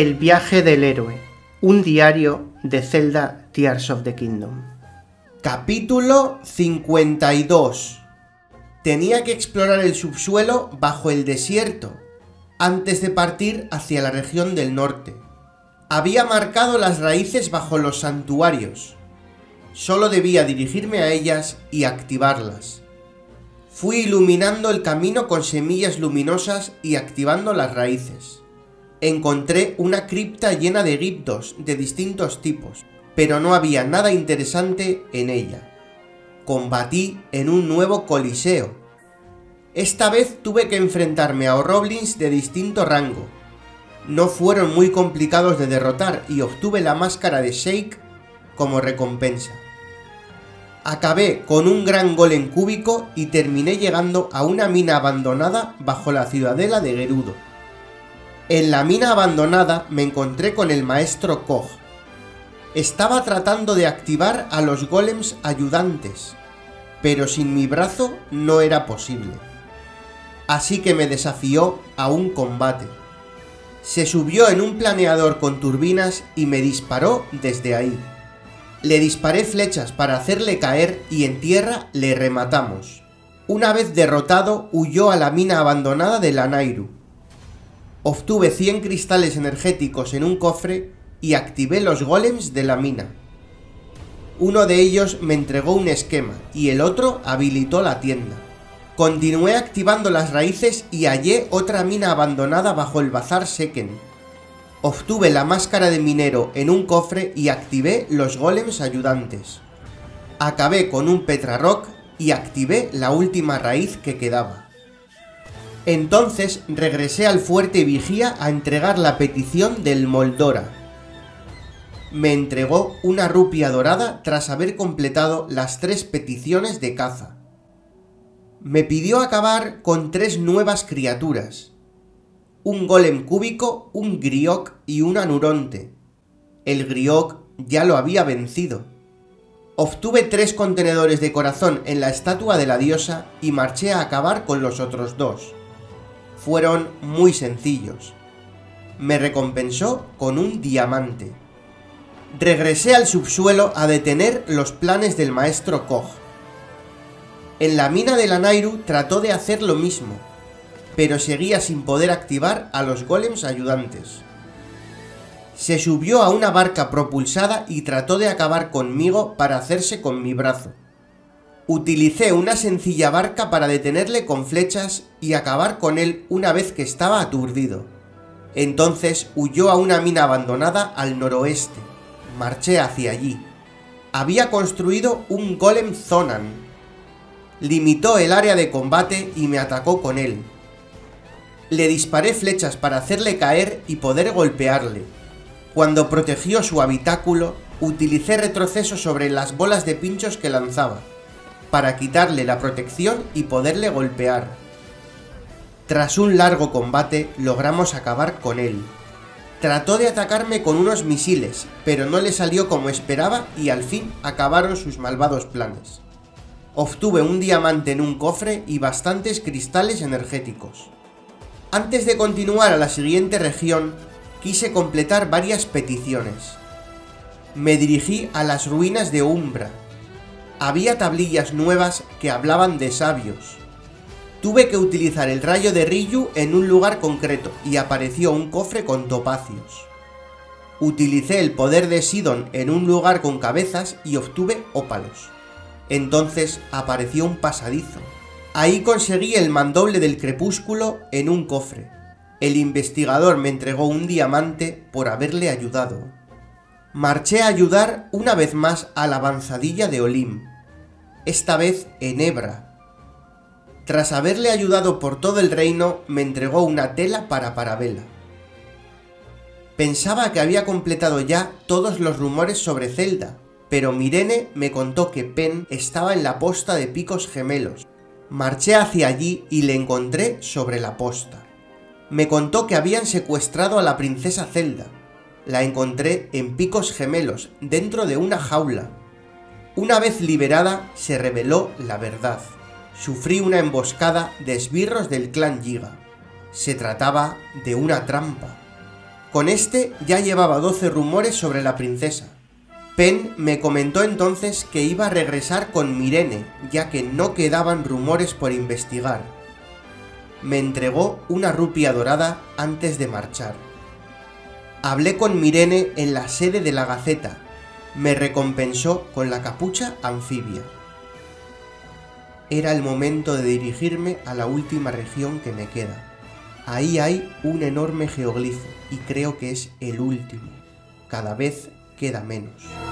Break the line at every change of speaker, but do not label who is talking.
El viaje del héroe, un diario de Zelda Tears of the Kingdom.
Capítulo 52. Tenía que explorar el subsuelo bajo el desierto, antes de partir hacia la región del norte. Había marcado las raíces bajo los santuarios. Solo debía dirigirme a ellas y activarlas. Fui iluminando el camino con semillas luminosas y activando las raíces. Encontré una cripta llena de Gyptos de distintos tipos, pero no había nada interesante en ella. Combatí en un nuevo coliseo. Esta vez tuve que enfrentarme a Oroblins de distinto rango. No fueron muy complicados de derrotar y obtuve la máscara de Sheik como recompensa. Acabé con un gran golem cúbico y terminé llegando a una mina abandonada bajo la ciudadela de Gerudo. En la mina abandonada me encontré con el maestro Koch. Estaba tratando de activar a los golems ayudantes, pero sin mi brazo no era posible. Así que me desafió a un combate. Se subió en un planeador con turbinas y me disparó desde ahí. Le disparé flechas para hacerle caer y en tierra le rematamos. Una vez derrotado, huyó a la mina abandonada de Lanayru. Obtuve 100 cristales energéticos en un cofre y activé los golems de la mina. Uno de ellos me entregó un esquema y el otro habilitó la tienda. Continué activando las raíces y hallé otra mina abandonada bajo el bazar Seken. Obtuve la máscara de minero en un cofre y activé los golems ayudantes. Acabé con un Petrarrock y activé la última raíz que quedaba. Entonces regresé al fuerte vigía a entregar la petición del Moldora. Me entregó una rupia dorada tras haber completado las 3 peticiones de caza. Me pidió acabar con 3 nuevas criaturas. Un golem cúbico, un griok y un anuronte. El griok ya lo había vencido. Obtuve 3 contenedores de corazón en la estatua de la diosa y marché a acabar con los otros 2. Fueron muy sencillos. Me recompensó con un diamante. Regresé al subsuelo a detener los planes del maestro Koch. En la mina de Lanayru trató de hacer lo mismo, pero seguía sin poder activar a los golems ayudantes. Se subió a una barca propulsada y trató de acabar conmigo para hacerse con mi brazo. Utilicé una sencilla barca para detenerle con flechas y acabar con él una vez que estaba aturdido. Entonces huyó a una mina abandonada al noroeste. Marché hacia allí. Había construido un golem Zonan. Limitó el área de combate y me atacó con él. Le disparé flechas para hacerle caer y poder golpearle. Cuando protegió su habitáculo, utilicé retroceso sobre las bolas de pinchos que lanzaba, para quitarle la protección y poderle golpear. Tras un largo combate, logramos acabar con él. Trató de atacarme con unos misiles, pero no le salió como esperaba y al fin acabaron sus malvados planes. Obtuve un diamante en un cofre y bastantes cristales energéticos. Antes de continuar a la siguiente región, quise completar varias peticiones. Me dirigí a las ruinas de Umbra. Había tablillas nuevas que hablaban de sabios. Tuve que utilizar el rayo de Ryu en un lugar concreto y apareció un cofre con topacios. Utilicé el poder de Sidon en un lugar con cabezas y obtuve ópalos. Entonces apareció un pasadizo. Ahí conseguí el mandoble del crepúsculo en un cofre. El investigador me entregó un diamante por haberle ayudado. Marché a ayudar una vez más a la avanzadilla de Olim. Esta vez en Hebra. Tras haberle ayudado por todo el reino, me entregó una tela para Parabela. Pensaba que había completado ya todos los rumores sobre Zelda, pero Mirene me contó que Pen estaba en la posta de Picos Gemelos. Marché hacia allí y le encontré sobre la posta. Me contó que habían secuestrado a la princesa Zelda. La encontré en Picos Gemelos, dentro de una jaula. Una vez liberada, se reveló la verdad. Sufrí una emboscada de esbirros del clan Yiga. Se trataba de una trampa. Con este ya llevaba 12 rumores sobre la princesa. Pen me comentó entonces que iba a regresar con Mirene, ya que no quedaban rumores por investigar. Me entregó una rupia dorada antes de marchar. Hablé con Mirene en la sede de la Gaceta. Me recompensó con la capucha anfibia. Era el momento de dirigirme a la última región que me queda. Ahí hay un enorme geoglifo y creo que es el último. Cada vez queda menos.